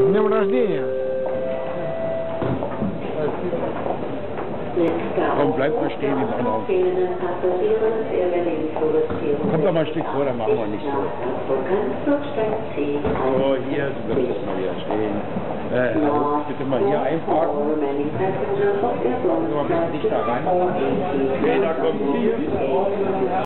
днем рождения! Komm, bleib mal stehen im Bahnhof. Kommt doch mal ein Stück vor, dann machen wir nicht so. So, hier, du wirst mal wieder stehen. Bitte mal hier einparken. Mal ein bisschen dichter ran. Okay, da kommt hier.